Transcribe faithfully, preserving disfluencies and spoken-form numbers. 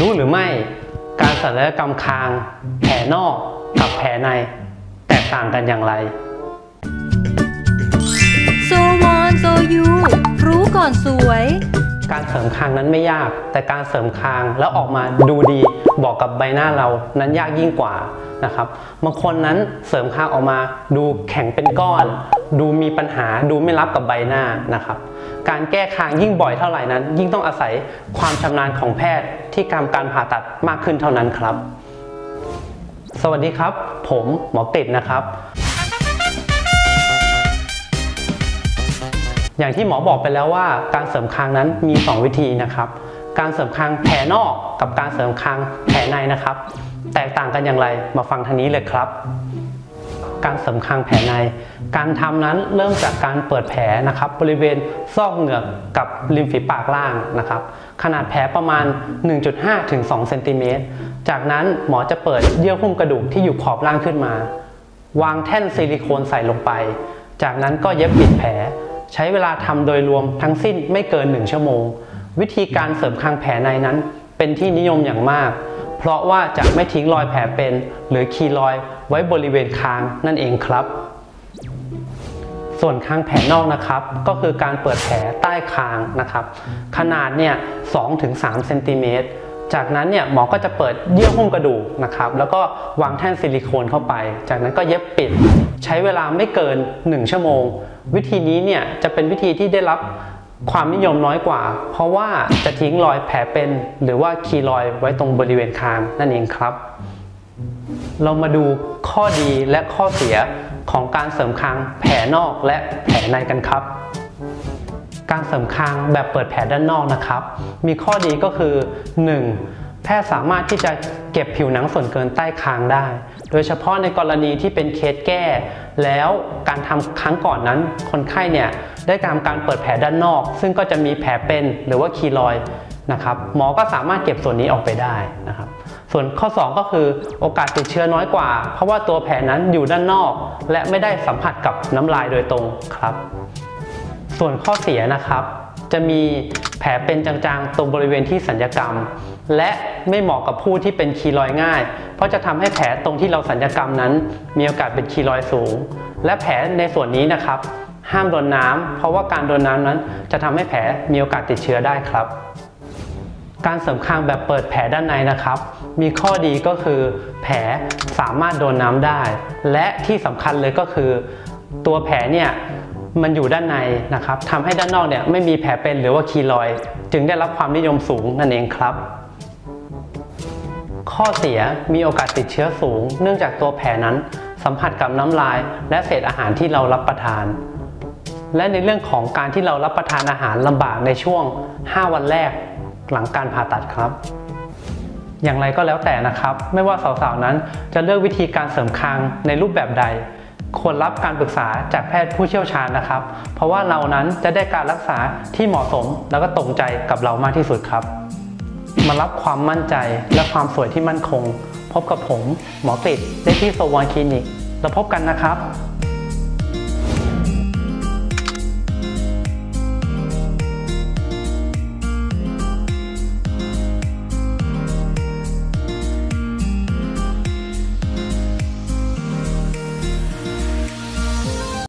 รู้หรือไม่การศัลยกรรมคางแผลนอกกับแผลในแตกต่างกันอย่างไรโซวอนโซยูรู้ก่อนสวยการเสริมคางนั้นไม่ยากแต่การเสริมคางแล้วออกมาดูดีบอกกับใบหน้าเรานั้นยากยิ่งกว่านะครับบางคนนั้นเสริมคางออกมาดูแข็งเป็นก้อนดูมีปัญหาดูไม่รับกับใบหน้านะครับการแก้คางยิ่งบ่อยเท่าไหร่นั้นยิ่งต้องอาศัยความชำนาญของแพทย์ที่ทำการผ่าตัดมากขึ้นเท่านั้นครับสวัสดีครับผมหมอกฤษนะครับอย่างที่หมอบอกไปแล้วว่าการเสริมคางนั้นมีสองวิธีนะครับการเสริมคางแผลนอกกับการเสริมคางแผลในนะครับแตกต่างกันอย่างไรมาฟังทางนี้เลยครับการเสริมคางแผลในการทำนั้นเริ่มจากการเปิดแผลนะครับบริเวณซอกเหงือกกับริมฝีปากล่างนะครับขนาดแผลประมาณ หนึ่งจุดห้า ถึง สอง เซนติเมตรจากนั้นหมอจะเปิดเยื่อหุ้มกระดูกที่อยู่ขอบล่างขึ้นมาวางแท่นซิลิโคนใส่ลงไปจากนั้นก็เย็บปิดแผลใช้เวลาทำโดยรวมทั้งสิ้นไม่เกินหนึ่งชั่วโมงวิธีการเสริมคางแผลในนั้นเป็นที่นิยมอย่างมากเพราะว่าจะไม่ทิ้งรอยแผลเป็นหรือคีรอยไว้บริเวณคางนั่นเองครับส่วนคางแผลนอกนะครับก็คือการเปิดแผลใต้คางนะครับขนาดเนี่ย สองถึงสาม เซนติเมตรจากนั้นเนี่ยหมอก็จะเปิดเยื่อหุ้มกระดูกนะครับแล้วก็วางแท่นซิลิโคนเข้าไปจากนั้นก็เย็บปิดใช้เวลาไม่เกินหนึ่งชั่วโมงวิธีนี้เนี่ยจะเป็นวิธีที่ได้รับความนิยมน้อยกว่าเพราะว่าจะทิ้งรอยแผลเป็นหรือว่าคีรอยไว้ตรงบริเวณคางนั่นเองครับเรามาดูข้อดีและข้อเสียของการเสริมคางแผลนอกและแผลในกันครับการเสริมคางแบบเปิดแผลด้านนอกนะครับมีข้อดีก็คือ หนึ่ง แพทย์สามารถที่จะเก็บผิวหนังส่วนเกินใต้คางได้โดยเฉพาะในกรณีที่เป็นเคสแก้แล้วการทำครั้งก่อนนั้นคนไข้เนี่ยได้ทำการเปิดแผลด้านนอกซึ่งก็จะมีแผลเป็นหรือว่าคีรอยนะครับหมอก็สามารถเก็บส่วนนี้ออกไปได้นะครับส่วนข้อสองก็คือโอกาสติดเชื้อน้อยกว่าเพราะว่าตัวแผลนั้นอยู่ด้านนอกและไม่ได้สัมผัสกับน้ำลายโดยตรงครับส่วนข้อเสียนะครับจะมีแผลเป็นจางๆตรงบริเวณที่ศัลยกรรมและไม่เหมาะกับผู้ที่เป็นคีรอยง่ายเพราะจะทำให้แผลตรงที่เราศัลยกรรมนั้นมีโอกาสเป็นคีรอยสูงและแผลในส่วนนี้นะครับห้ามโดนน้ำเพราะว่าการโดนน้ำนั้นจะทำให้แผลมีโอกาสติดเชื้อได้ครับการเสริมคางแบบเปิดแผลด้านในนะครับมีข้อดีก็คือแผลสามารถโดนน้ำได้และที่สำคัญเลยก็คือตัวแผลเนี่ยมันอยู่ด้านในนะครับทำให้ด้านนอกเนี่ยไม่มีแผลเป็นหรือว่าคีรอยจึงได้รับความนิยมสูงนั่นเองครับข้อเสียมีโอกาสติดเชื้อสูงเนื่องจากตัวแผลนั้นสัมผัสกับน้ำลายและเศษอาหารที่เรารับประทานและในเรื่องของการที่เรารับประทานอาหารลำบากในช่วงห้าวันแรกหลังการผ่าตัดครับอย่างไรก็แล้วแต่นะครับไม่ว่าสาวๆนั้นจะเลือกวิธีการเสริมคางในรูปแบบใดควรรับการปรึกษาจากแพทย์ผู้เชี่ยวชาญนะครับเพราะว่าเรานั้นจะได้การรักษาที่เหมาะสมแล้วก็ตรงใจกับเรามากที่สุดครับมารับความมั่นใจและความสวยที่มั่นคงพบกับผมหมอกฤษได้ที่โซวอนคลินิกแล้วพบกันนะครับ